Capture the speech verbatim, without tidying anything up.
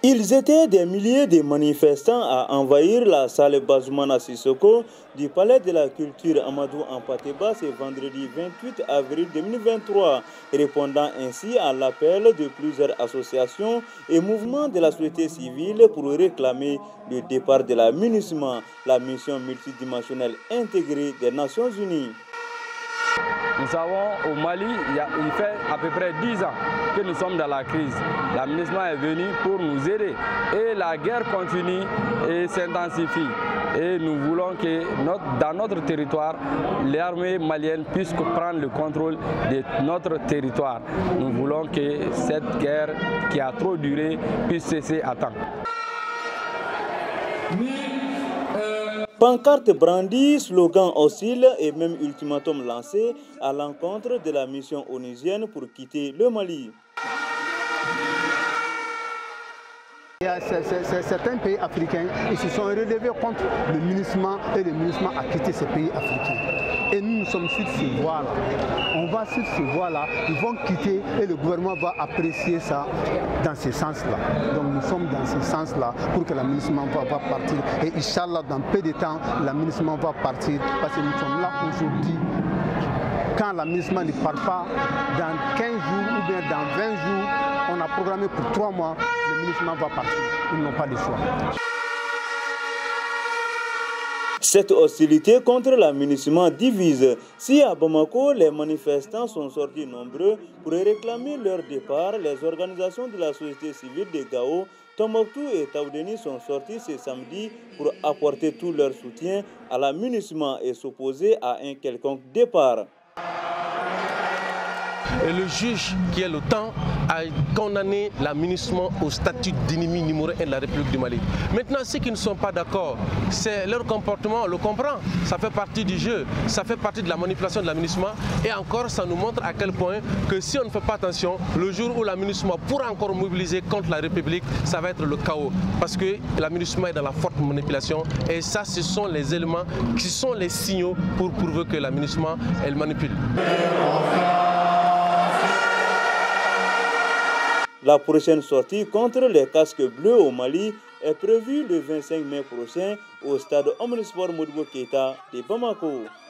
Ils étaient des milliers de manifestants à envahir la salle Bazoumana Sissoko du Palais de la Culture Amadou Hampâté-Bâ ce vendredi vingt-huit avril deux mille vingt-trois, répondant ainsi à l'appel de plusieurs associations et mouvements de la société civile pour réclamer le départ de la MINUSMA, la mission multidimensionnelle intégrée des Nations Unies. Nous savons au Mali, il, y a, il fait à peu près dix ans que nous sommes dans la crise. La MINUSMA est venue pour nous aider et la guerre continue et s'intensifie. Et nous voulons que notre, dans notre territoire, l'armée malienne puisse prendre le contrôle de notre territoire. Nous voulons que cette guerre qui a trop duré puisse cesser à temps. Pancarte brandie, slogan hostile et même ultimatum lancé à l'encontre de la mission onusienne pour quitter le Mali. Il y a certains pays africains ils se sont relevés contre le MINUSMA et le MINUSMA a quitté ces pays africains. Et nous, nous sommes sur ce voie-là. On va sur ce voie-là, ils vont quitter et le gouvernement va apprécier ça dans ce sens-là. Donc nous sommes dans ce sens-là pour que la MINUSMA va, va partir. Et Inch'Allah, dans peu de temps, la MINUSMA va partir parce que nous sommes là aujourd'hui. Quand la MINUSMA ne part pas, dans quinze jours ou bien dans vingt jours, on a programmé pour trois mois, le MINUSMA va partir. Ils n'ont pas de choix. Cette hostilité contre la MINUSMA divise. Si à Bamako, les manifestants sont sortis nombreux pour réclamer leur départ, les organisations de la société civile de Gao, Tombouctou et Taoudéni sont sortis ce samedi pour apporter tout leur soutien à la MINUSMA et s'opposer à un quelconque départ. Et le juge qui est l'OTAN a condamné la MINUSMA au statut d'ennemi numéro un de la République du Mali. Maintenant, ceux qui ne sont pas d'accord, c'est leur comportement, on le comprend. Ça fait partie du jeu, ça fait partie de la manipulation de la MINUSMA. Et encore, ça nous montre à quel point que si on ne fait pas attention, le jour où la MINUSMA pourra encore mobiliser contre la République, ça va être le chaos. Parce que la MINUSMA est dans la forte manipulation. Et ça, ce sont les éléments qui sont les signaux pour prouver que la MINUSMA, elle manipule. La prochaine sortie contre les casques bleus au Mali est prévue le vingt-cinq mai prochain au stade Omnisport Modibo Keïta de Bamako.